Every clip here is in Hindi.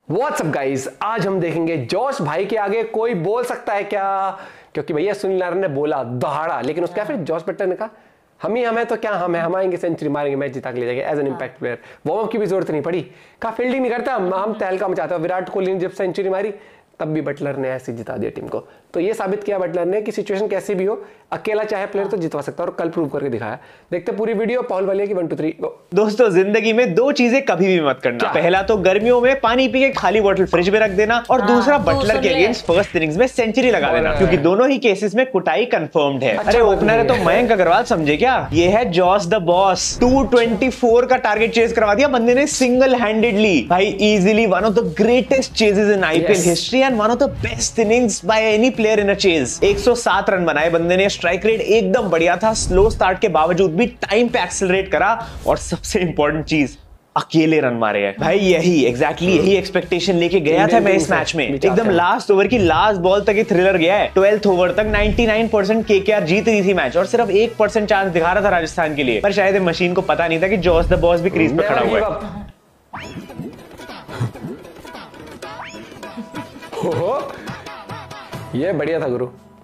व्हाट्सअप गाइस, आज हम देखेंगे जोश भाई के आगे कोई बोल सकता है क्या। क्योंकि भैया सुनील नारायण ने बोला दहाड़ा, लेकिन उसका फिर जोश बट्टर ने कहा हम है तो क्या हम आएंगे, सेंचुरी मारेंगे, मैच जिता के ले जाएंगे as an impact player. Warm up की भी जरूरत नहीं पड़ी, कहा फील्डिंग नहीं करता, हम तहलका मचाते हैं। विराट कोहली ने जब सेंचुरी मारी तब भी बटलर ने ऐसे जिता दिया टीम को। तो ये साबित किया बटलर ने कि सिचुएशन कैसी भी हो, अकेला चाहे प्लेयर तो जितवा सकता है, और कल प्रूव करके दिखाया। देखते पूरी वीडियो। पाहुल वालिया की 1 2 3 गो। दोस्तों, जिंदगी में दो चीजें कभी भी मत करना। पहला तो गर्मियों में पानी पी के खाली बोतल फ्रिज में रख देना, और दूसरा बटलर के अगेंस्ट फर्स्ट इनिंग्स में सेंचुरी लगा देना, क्योंकि दोनों ही केसेस में कुटाई कंफर्म्ड है। अरे ओपनर है तो मयंक अग्रवाल समझे क्या? ये है जॉस द बॉस। 224 का टारगेट चेज करवा दिया बंदे ने सिंगल हैंडेडली। भाई easily one of the greatest chases in IPL history and one of the best innings by any player in a chase. 107 run बनाए बंदे ने, स्ट्राइक रेट एकदम बढ़िया था, स्लो स्टार्ट के बावजूद भी टाइम पे एक्सेलरेट करा, और सबसे इंपॉर्टेंट चीज अकेले रन मारे हैं। भाई यही यही एक्सपेक्टेशन लेके गया था मैं इस मैच में। एकदम लास्ट ओवर की लास्ट बॉल तक ही थ्रिलर गया है। 12th ओवर तक 99% केकेआर जीत रही थी मैच, और सिर्फ 1% चांस दिखा रहा था राजस्थान के लिए। पर शायद मशीन को पता नहीं था कि जॉस द बॉस भी क्रीज पे खड़ा हुआ है। ये बढ़िया था गुरु।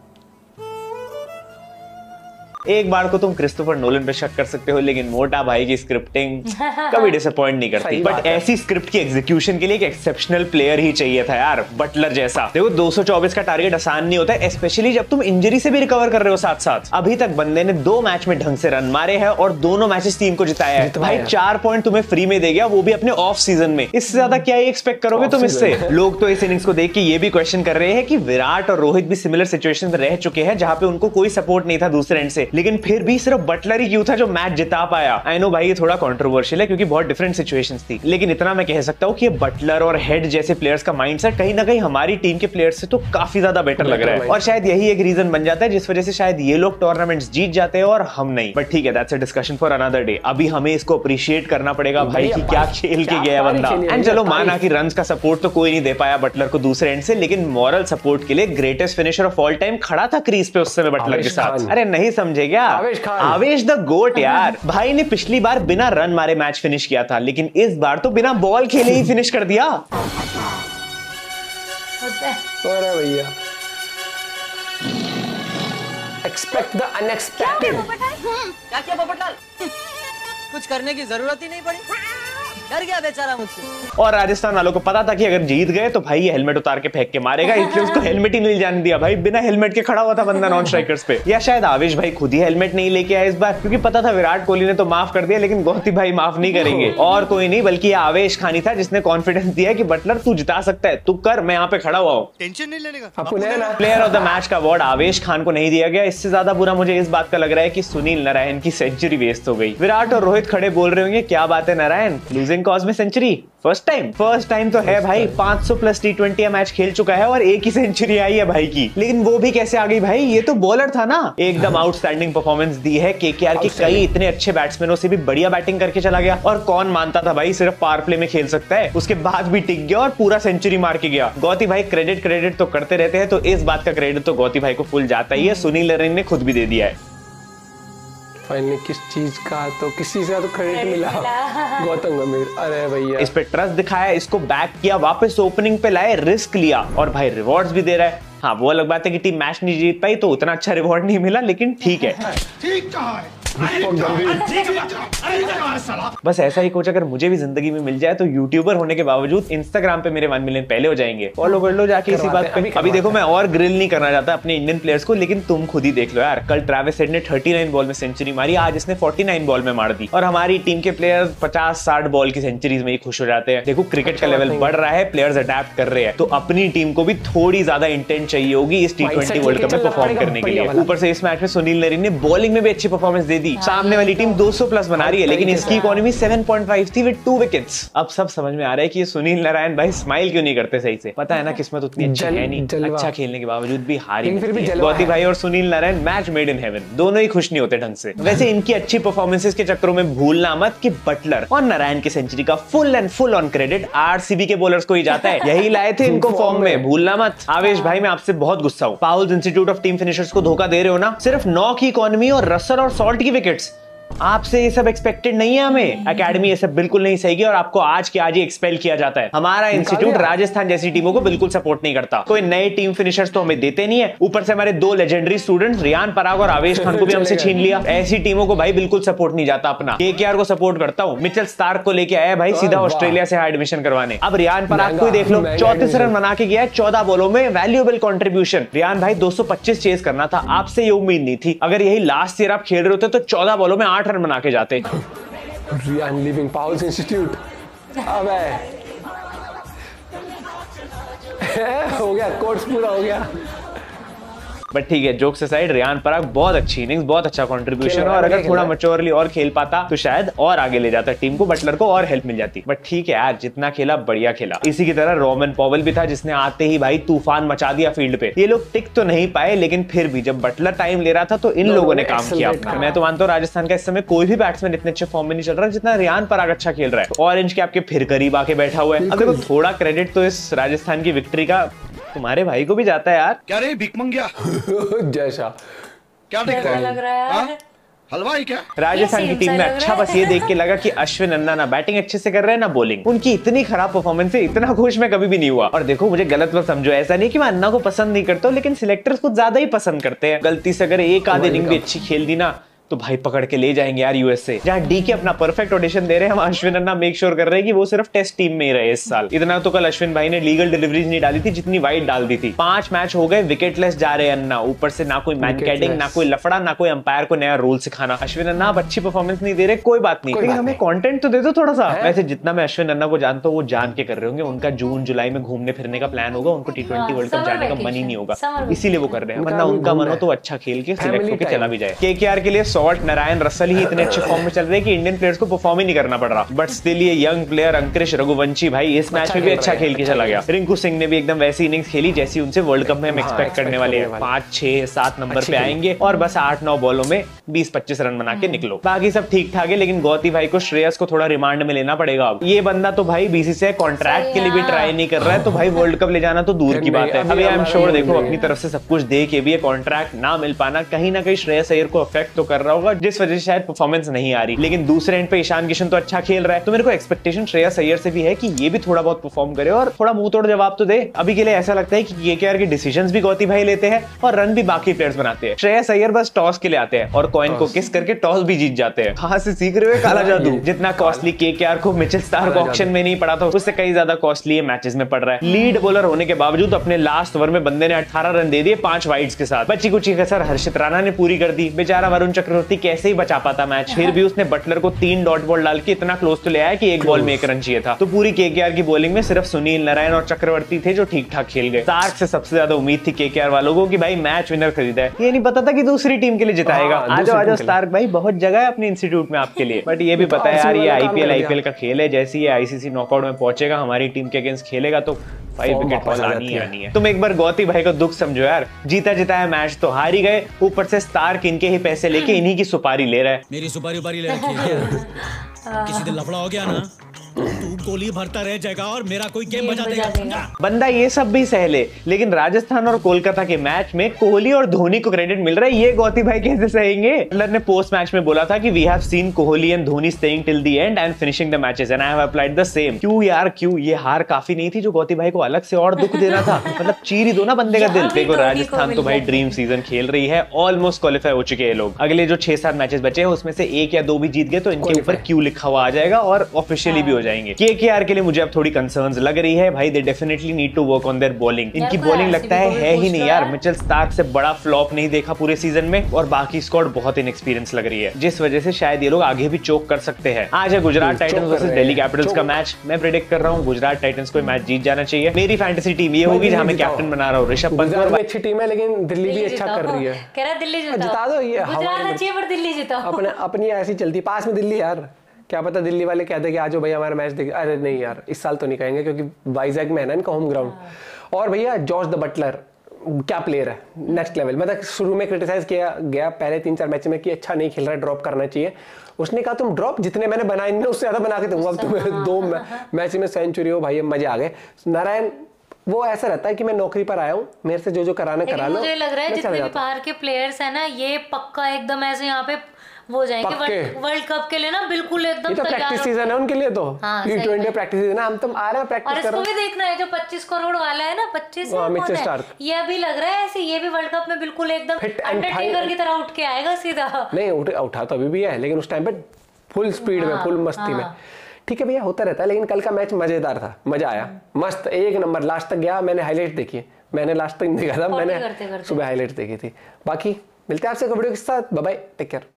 एक बार को तुम क्रिस्टोफर नोलन पे शक कर सकते हो, लेकिन मोटा भाई की स्क्रिप्टिंग कभी डिसअपॉइंट नहीं करती। बट ऐसी स्क्रिप्ट की एग्जीक्यूशन के लिए एक एक्सेप्शनल प्लेयर ही चाहिए था यार, बटलर जैसा। देखो 224 का टारगेट आसान नहीं होता है, स्पेशली जब तुम इंजरी से भी रिकवर कर रहे हो साथ साथ। अभी तक बंदे ने 2 मैच में ढंग से रन मारे हैं, और दोनों मैचेस टीम को जिताया है। भाई 4 पॉइंट तुम्हें फ्री में दे गया, वो भी अपने ऑफ सीजन में। इससे ज्यादा क्या एक्सपेक्ट करोगे तुम इससे? लोग तो इस इनिंग्स को देख के ये भी क्वेश्चन कर रहे हैं कि विराट और रोहित भी सिमिलर सिचुएशन में रह चुके हैं, जहां पे उनको कोई सपोर्ट नहीं था दूसरे एंड से, लेकिन फिर भी सिर्फ बटलर ही क्यों था जो मैच जिता पाया। आई नो भाई ये थोड़ा कंट्रोवर्शियल है, क्योंकि बहुत डिफरेंट सिचुएशंस थी, लेकिन इतना मैं कह सकता हूं कि बटलर और हेड जैसे प्लेयर्स का माइंडसेट कहीं ना कहीं हमारी टीम के प्लेयर्स से तो काफी ज्यादा बेटर लग रहा है। और शायद यही एक रीजन बन जाता है जिस वजह से शायद ये लोग टूर्नामेंट्स जीत जाते हैं और हम नहीं। बट ठीक है, that's a discussion for another day. अभी हमें इसको अप्रिशिएट करना पड़ेगा भाई कि क्या खेल के गया बंदा। एंड चलो माना कि रन्स का सपोर्ट तो कोई नहीं दे पाया बटलर को दूसरे एंड से, लेकिन मॉरल सपोर्ट के लिए greatest finisher of all time खड़ा था क्रीज पे उस समय बटलर के साथ। अरे नहीं समझे क्या? आवेश द गोट यार। भाई ने पिछली बार बिना रन मारे मैच फिनिश किया था, लेकिन इस बार तो बिना बॉल खेले ही फिनिश कर दिया। अरे भैया, एक्सपेक्ट द अनएक्सपेक्टेड। क्या किया पोपटलाल? कुछ करने की जरूरत ही नहीं पड़ी, डर गया बेचारा मुझसे। और राजस्थान वालों को पता था कि अगर जीत गए तो भाई ये हेलमेट उतार के फेंक के मारेगा, इसलिए उसको हेलमेट ही नहीं जाने दिया। भाई बिना हेलमेट के खड़ा हुआ था बंदा नॉन स्ट्राइकर्स पे। या शायद आवेश भाई खुद ही हेलमेट नहीं लेके आए इस बार, क्योंकि पता था विराट कोहली ने तो माफ कर दिया, लेकिन गौती भाई माफ नहीं करेंगे। और कोई नहीं बल्कि आवेश खान ही था जिसने कॉन्फिडेंस दिया कि बटलर तू जिता सकता है, तू कर, मैं यहाँ पे खड़ा हुआ हूँ, टेंशन नहीं लेने का। प्लेयर ऑफ द मैच का अवार्ड आवेश खान को नहीं दिया गया। इससे ज्यादा बुरा मुझे इस बात का लग रहा है कि सुनील नारायण की सेंचुरी वेस्ट हो गई। विराट और रोहित खड़े बोल रहे होंगे क्या बात है नारायण, लूजिंग कॉज में सेंचुरी फर्स्ट टाइम तो है भाई। 500 प्लस T20 मैच खेल चुका है और एक ही सेंचुरी आई है भाई की, लेकिन वो भी कैसे आ गई भाई? ये तो बॉलर था ना। एकदम आउटस्टैंडिंग परफॉर्मेंस दी है। केकेआर के कई इतने अच्छे बैट्समैनों से भी बढ़िया बैटिंग करके चला गया, और कौन मानता था भाई सिर्फ पावर प्ले में खेल सकता है, उसके बाद भी टिक गया और पूरा सेंचुरी मार के गया। गौती भाई क्रेडिट तो करते रहते हैं, तो इस बात का क्रेडिट तो गौती भाई को फुल जाता ही है। सुनील नारायण ने खुद भी दे दिया है। फाइनली किस चीज का तो किसी से तो क्रेडिट मिला, गौतम गंभीर। अरे भैया, इस पे ट्रस्ट दिखाया, इसको बैक किया, वापस ओपनिंग पे लाए, रिस्क लिया, और भाई रिवॉर्ड्स भी दे रहा है। हाँ वो अलग बात है कि टीम मैच नहीं जीत पाई तो उतना अच्छा रिवॉर्ड नहीं मिला, लेकिन ठीक है। ठीक कहा है। बस ऐसा ही कोच अगर मुझे भी जिंदगी में मिल जाए तो यूट्यूबर होने के बावजूद इंस्टाग्राम पे मेरे 1 मिलियन पहले हो जाएंगे। फॉलो कर लो जाके इसी बात पे। अभी देखो मैं और ग्रिल नहीं करना चाहता अपने इंडियन प्लेयर्स को, लेकिन तुम खुद ही देख लो यार। कल ट्रेविस हेड ने 39 बॉल में सेंचुरी मारी, आज इसने 49 बॉल में मार दी, और हमारी टीम के प्लेयर्स 50-60 बॉल की सेंचुरीज में ही खुश हो जाते हैं। देखो क्रिकेट का लेवल बढ़ रहा है, प्लेयर्स अडेप्ट कर रहे हैं, तो अपनी टीम को भी थोड़ी ज्यादा इंटेंट चाहिए होगी इस T20 वर्ल्ड कप में परफॉर्म करने के लिए। ऊपर से इस मैच में सुनील नारायण ने बॉलिंग में भी अच्छी परफॉर्मेंस दे दी। सामने वाली टीम 200 प्लस बना रही है, लेकिन इसकी इकोनॉमी 7.5 थी विद 2 विकेट्स। अब सब समझ में आ रहा है कि ये सुनील नारायण भाई स्माइल क्यों नहीं करते सही से। पता है ना किस्मत उतनी अच्छी है नहीं, अच्छा खेलने के बावजूद भी हारी। गौती भाई और Sunil Narayan match made in heaven, दोनों ही खुश नहीं होते ढंग से। वैसे इनकी अच्छी परफॉर्मेंसेस के चक्करों में भूलना मत कि बटलर और नारायण की सेंचुरी का फुल ऑन क्रेडिट आरसीबी के बॉलर्स को ही जाता है। यही लाए थे इनको फॉर्म में, भूलना मत। आवेश भाई मैं आपसे बहुत गुस्सा हूँ, Powell's institute of team finishers को धोखा दे रहे हो ना। सिर्फ 9 की इकोनॉमी और रसल और सॉल्ट की विकेट्स, आपसे ये सब एक्सपेक्टेड नहीं है हमें। एकेडमी ये सब बिल्कुल नहीं सही है और आपको आज के आज ही एक्सपेल किया जाता है। हमारा इंस्टीट्यूट राजस्थान जैसी टीमों को बिल्कुल सपोर्ट नहीं करता। कोई नए टीम फिनिशर्स तो हमें देते नहीं है, ऊपर से हमारे 2 लेजेंडरी स्टूडेंट्स रियान पराग और आवेश खान को भी हमसे छीन लिया। ऐसी टीमों को भाई बिल्कुल सपोर्ट नहीं जाता अपना। केकेआर को सपोर्ट करता हूं। मिचेल स्टार्क को लेके आया भाई सीधा ऑस्ट्रेलिया से एडमिशन करवाने। अब रियान पराग को देख लो, 34 रन बना के गया है 14 बॉलों में, वैल्यूएबल कंट्रीब्यूशन। रियान भाई 225 चेस करना था, आपसे ये उम्मीद नहीं थी। अगर यही लास्ट ईयर आप खेल रहे होते तो 14 बॉलों में 8 रन बना के जाते। Riyan living Powell's institute. अबे हो गया, कोर्स पूरा हो गया। बट ठीक है, जोक्स असाइड, रियान पराग बहुत अच्छी इनिंग्स, बहुत अच्छा कंट्रीब्यूशन, और अगर थोड़ा मैच्योरली और खेल पाता तो शायद और आगे ले जाता टीम को, बटलर को और हेल्प मिल जाती। बट ठीक है यार, जितना खेला बढ़िया खेला। इसी की तरह रोमन पॉवेल भी था जिसने आते ही भाई तूफान मचा दिया फील्ड पे। ये लोग टिक तो नहीं पाए, लेकिन फिर भी जब बटलर टाइम ले रहा था तो इन लोगों ने काम किया अपना। मैं तो मानता हूँ राजस्थान का इस समय कोई भी बैट्समैन इतने अच्छे फॉर्म में नहीं चल रहा जितना रियान पराग अच्छा खेल रहा है। ऑरेंज के आपके फिर करीब आके बैठा हुआ है। अब देखो, थोड़ा क्रेडिट तो इस राजस्थान की विक्ट्री का तुम्हारे भाई को भी जाता है यार। क्या रे भीख मंगिया? जैसा क्या दिख रहा है? लग रहा है हाँ? हलवाई क्या? राजस्थान की टीम में अच्छा बस ये देख के लगा कि अश्विन अन्ना ना बैटिंग अच्छे से कर रहे हैं ना बॉलिंग। उनकी इतनी खराब परफॉर्मेंस है, इतना खुश मैं कभी भी नहीं हुआ। और देखो, मुझे गलत मत समझो, ऐसा नहीं कि मैं अन्ना को पसंद नहीं करता हूं, लेकिन सिलेक्टर्स कुछ ज्यादा ही पसंद करते हैं। गलती से अगर एक आध इनिंग भी अच्छी खेल दी ना तो भाई पकड़ के ले जाएंगे यार यूएसए। जहां डी के अपना परफेक्ट ऑडिशन दे रहे हैं, हम अश्विन अन्ना मेक श्योर कर रहे हैं कि वो सिर्फ टेस्ट टीम में ही रहे इस साल। इतना तो कल अश्विन भाई ने लीगल डिलीवरीज नहीं डाली थी जितनी वाइड डाल दी थी। 5 मैच हो गए, विकेटलेस जा रहे अन्ना, ऊपर से ना कोई मैन कैडिंग, ना कोई लफड़ा, ना कोई अंपायर को नया रूल सिखाना। अश्विन अन्ना आप अच्छी परफॉर्मेंस नहीं दे रहे, कोई बात नहीं, लेकिन हमें कंटेंट तो दे दो थोड़ा सा। वैसे जितना मैं अश्विन अन्ना को जानता हूँ वो जान के कर रहे होंगे, उनका जून जुलाई में घूमने फिरने का प्लान होगा, उनको T20 वर्ल्ड कप जाने का मन ही नहीं होगा, इसीलिए वो कर रहे हैं। वरना उनका मन हो तो अच्छा खेल के सिलेक्ट होकर चला भी जाए। केकेआर के लिए सॉल्ट, नारायण, रसल ही इतने अच्छे फॉर्म में चल रहे हैं कि इंडियन प्लेयर्स को परफॉर्म ही नहीं करना पड़ रहा। बट स्टिल ये यंग प्लेयर अंकुरिश रघुवंशी भाई इस मैच में भी अच्छा खेल के चला गया। रिंकू सिंह ने भी एकदम वैसी इनिंग्स खेली जैसी उनसे वर्ल्ड कप में हम एक्सपेक्ट करने वाले हैं। 5, 6, 7 नंबर पे आएंगे और बस 8-9 बॉलों में 20-25 रन बना के निकलो। बाकी सब ठीक ठाक है, लेकिन गौती भाई को, श्रेयस को थोड़ा रिमांड में लेना पड़ेगा। अब ये बंदा तो भाई बीसीसीआई कॉन्ट्रैक्ट के लिए भी ट्राई नहीं कर रहा है, तो भाई वर्ल्ड कप ले जाना तो दूर की बात है। अभी आई एम श्योर, देखो अपनी तरफ से सब कुछ दे के भी ये कॉन्ट्रैक्ट ना मिल पाना कहीं ना कहीं श्रेयस अय्यर को अफेक्ट तो कर रहा होगा, जिस वजह से शायद परफॉर्मेंस नहीं आ रही। लेकिन दूसरे एंड पे ईशान किशन तो अच्छा खेल रहा है, तो मेरे को एक्सपेक्टेशन श्रेयस अय्यर से भी है कि ये भी थोड़ा बहुत परफॉर्म करे और थोड़ा मुंह तोड़ जवाब तो दे। अभी के लिए ऐसा लगता है कि केकेआर के डिसीजंस भी गौती भाई लेते हैं और रन भी बाकी प्लेयर्स बनाते हैं। श्रेयस अय्यर बस टॉस के लिए आते हैं और कॉइन को किस करके टॉस भी जीत जाते हैं। कहां से सीख रहे हो काला जादू? जितना कॉस्टली केकेआर को मिचेल स्टार्क ऑक्शन में नहीं पड़ा था, उससे कई ज्यादा कॉस्टली मैचेस में पड़ रहा है। लीड बॉलर होने के बावजूद अपने लास्ट ओवर में बंदे ने 18 रन दे दिए 5 वाइड्स के साथ। बची कुछ कसर हर्षित राणा ने पूरी कर दी। बेचारा वरुण चक्रवर्ती कैसे ही बचा पाता मैच, फिर भी उसने बटलर को 3 डॉट बॉल डाल के इतना क्लोज तो ले आया कि एक बॉल में 1 रन चाहिए था। तो पूरी केकेआर की बॉलिंग में सिर्फ सुनील नारायण और चक्रवर्ती थे जो ठीक ठाक खेल गए। स्टार्क से सबसे ज्यादा उम्मीद थी केकेआर वालों को कि भाई मैच विनर खरीदा है, ये नहीं पता था कि दूसरी टीम के लिए जिताएगा। आजो स्टार्क भाई, बहुत जगह है अपने इंस्टीट्यूट में आपके लिए। बट ये भी पता है यार, ये आईपीएल का खेल है, जैसे ये आईसीसी नॉकआउट में पहुंचेगा, हमारी टीम के अगेंस्ट खेलेगा तो 5 विकेट फॉल आनी है। तुम एक बार गौती भाई का दुख समझो यार, जीता जिताया मैच तो हार ही गए, ऊपर से स्टार्क इनके ही पैसे लेके इन्हीं की सुपारी ले रहा है। मेरी सुपारी उपारी ले रखी है। किसी दिन लफड़ा हो गया ना तू गोली भरता रह जाएगा और मेरा कोई गेम बजा देगा। बंदा ये सब भी सह ले, लेकिन राजस्थान और कोलकाता के मैच में कोहली और धोनी को क्रेडिट मिल रहा है, ये गौती भाई कैसे सहेंगे? बटलर ने पोस्ट मैच में बोला था कि we have seen Kohli and Dhoni staying till the end and finishing the matches and I have applied the same. क्यों यार क्यों? ये हार काफी नहीं थी जो गौती भाई को अलग से और दुख देना था? मतलब चीर ही दो ना बंदे का दिल। देखो राजस्थान तो भाई ड्रीम सीजन खेल रही है, ऑलमोस्ट क्वालिफाई हो चुके हैं लोग। अगले जो 6-7 मैचेस बचे हैं उसमें से 1 या 2 भी जीत गए तो इनके ऊपर क्यू लिखा हुआ आ जाएगा और ऑफिशियली भी हो जाएंगे। केकेआर के लिए मुझे अब थोड़ी कंसर्न्स लग रही है भाई, they definitely need to work on their bowling. इनकी बॉलिंग लगता है ही नहीं यार। मिचेल स्टार्क से बड़ा फ्लॉप नहीं देखा पूरे सीजन में और बाकी स्क्वाड बहुत इनएक्सपीरियंस लग रही है, जिस वजह से शायद ये लोग आगे भी चोक कर सकते हैं। आज है Gujarat Titans versus Delhi Capitals का मैच। मैं प्रेडिक्ट कर रहा हूं गुजरात टाइटंस को मैच जीत जाना चाहिए। मेरी फैंटेसी टीम ये होगी जहां मैं कैप्टन बना रहा हूं ऋषभ पंत। अच्छी टीम है लेकिन दिल्ली भी अच्छा कर रही है। कह रहा दिल्ली जिता दो, ये गुजरात अच्छी है पर दिल्ली जिताओ। अपनी ऐसी चलती, पास में दिल्ली यार, क्या पता दिल्ली वाले कहते कि आज भाई हमारा मैच देख। अरे नहीं यार, इस साल तो नहीं कहेंगे क्योंकि वाइजैक में है ना इनका होम ग्राउंड। और भैया जॉश द बटलर क्या प्लेयर है, नेक्स्ट लेवल। मतलब शुरू में क्रिटिसाइज किया गया पहले 3-4 मैच में कि अच्छा नहीं खेल रहा है, ड्रॉप करना चाहिए। उसने कहा तुम ड्रॉप जितने मैंने बनाए उससे ज्यादा बना के दूंगा, अब तुम्हें 2 मैच में सेंचुरी हो भाई, मजे आ गए। नारायण वो ऐसा रहता है कि मैं नौकरी पर आया हूँ, मेरे से जो कराना करा लो। मुझे लग रहा है जितने भी बाहर के प्लेयर्स है ना, ये पक्का एकदम ऐसे यहाँ पे वो हो जाएंगे पक्के। वर्ल्ड कप के लिए ना, बिल्कुल एकदम ये तो तैयार प्रैक्टिस हो- सीजन है उनके लिए तो। हाँ, सही T20 में। प्रैक्टिस सीजन है, हम तुम आ रहे हैं और प्रैक्टिस कर इसको रहे भी देखना है जो 25 करोड़ वाला है ना, 25 हाँ, कौन मिचेल है? स्टार्क। ये अभी लग रहा है ऐसे, ये भी वर्ल्ड कप में बिल्कुल एकदम Fit and अंडरटेकर fine। की तरह उठ के आएगा सीधा। नहीं उठा तो अभी भी है, लेकिन उस टाइम पे फुल स्पीड में, फुल मस्ती में। ठीक है भैया, होता रहता है, लेकिन कल का मैच मजेदार था, मजा आया, मस्त, एक नंबर। लास्ट तक गया, मैंने हाईलाइट देखी, मैंने लास्ट तक नहीं देखा था, मैंने करते करते। सुबह हाईलाइट देखी थी। बाकी मिलते हैं आपसे वीडियो के साथ, बाय बाय, टेक केयर।